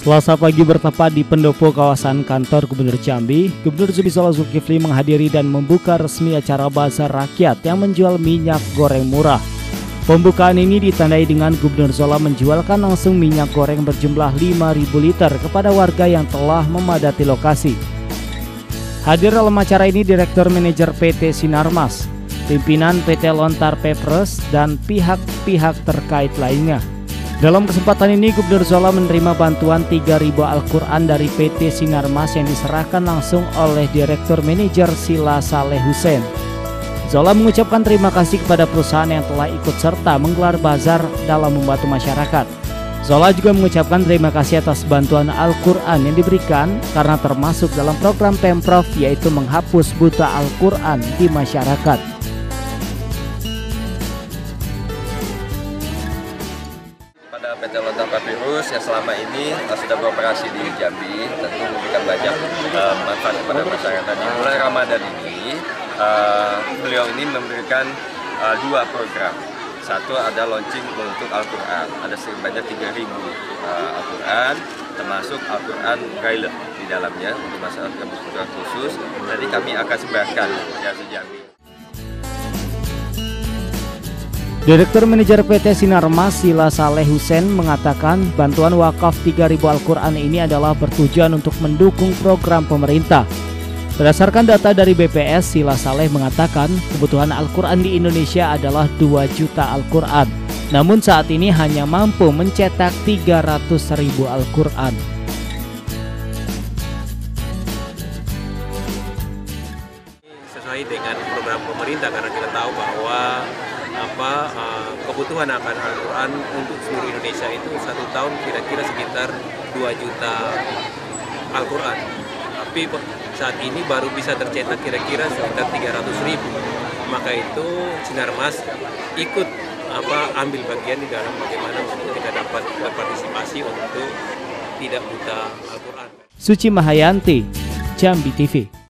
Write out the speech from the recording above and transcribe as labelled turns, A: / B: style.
A: Selasa pagi bertepat di pendopo kawasan kantor Gubernur Jambi, Gubernur Zumi Zola Zulkifli menghadiri dan membuka resmi acara bazar rakyat yang menjual minyak goreng murah. Pembukaan ini ditandai dengan Gubernur Zola menjualkan langsung minyak goreng berjumlah 5.000 liter kepada warga yang telah memadati lokasi. Hadir dalam acara ini Direktur Manajer PT Sinarmas, pimpinan PT Lontar Papers, dan pihak-pihak terkait lainnya. Dalam kesempatan ini, Gubernur Zola menerima bantuan 3.000 Al-Quran dari PT Sinarmas yang diserahkan langsung oleh Direktur Manajer Sila Saleh Hussein. Zola mengucapkan terima kasih kepada perusahaan yang telah ikut serta menggelar bazar dalam membantu masyarakat. Zola juga mengucapkan terima kasih atas bantuan Al-Quran yang diberikan karena termasuk dalam program Pemprov, yaitu menghapus buta Al-Quran di masyarakat.
B: PT Lontar Papyrus yang selama ini sudah beroperasi di Jambi tentu memberikan banyak manfaat kepada masyarakat. Di bulan Ramadan ini beliau ini memberikan 2 program. Satu ada launching untuk Al-Quran, ada sebanyak 3.000 Al-Quran, termasuk Al-Quran Braille di dalamnya untuk masyarakat kebutuhan khusus. Nanti kami akan sebarkan di Jambi.
A: Direktur Manajer PT Sinarmas Sila Saleh Hussein mengatakan bantuan wakaf 3.000 Al-Quran ini adalah bertujuan untuk mendukung program pemerintah. Berdasarkan data dari BPS, Sila Saleh mengatakan kebutuhan Al-Quran di Indonesia adalah 2 juta Al-Quran. Namun saat ini hanya mampu mencetak 300.000 Al-Quran.
C: Sesuai dengan program pemerintah karena kita tahu bahwa kebutuhan akan Al-Quran untuk seluruh Indonesia itu 1 tahun kira-kira sekitar 2 juta Al-Quran. Tapi saat ini baru bisa tercetak kira-kira sekitar 300.000. Maka itu Sinarmas ikut ambil bagian di dalam bagaimana kita dapat berpartisipasi untuk tidak buta Al-Quran.
A: Suci Mahayanti, Jambi TV.